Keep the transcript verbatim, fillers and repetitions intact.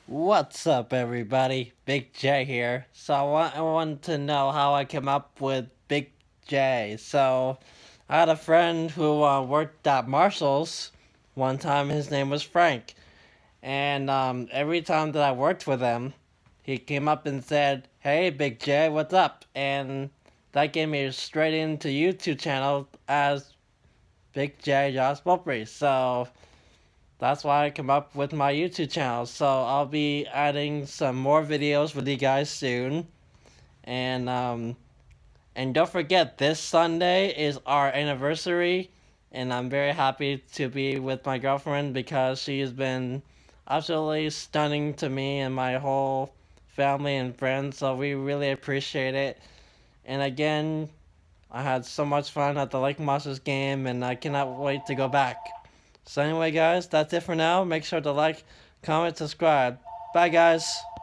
What's up, everybody? Big J here. So I want, I want to know how I came up with Big J. So I had a friend who uh, worked at Marshall's one time. His name was Frank, and um, every time that I worked with him, he came up and said, "Hey, Big J, what's up?" And that gave me straight into YouTube channel as Big J Josh Bulbury. So that's why I come up with my YouTube channel. So I'll be adding some more videos with you guys soon. And um and don't forget, this Sunday is our anniversary, and I'm very happy to be with my girlfriend because she's been absolutely stunning to me and my whole family and friends, so we really appreciate it. And again, I had so much fun at the Lake Monsters game, and I cannot wait to go back. So anyway, guys, that's it for now. Make sure to like, comment, subscribe. Bye, guys.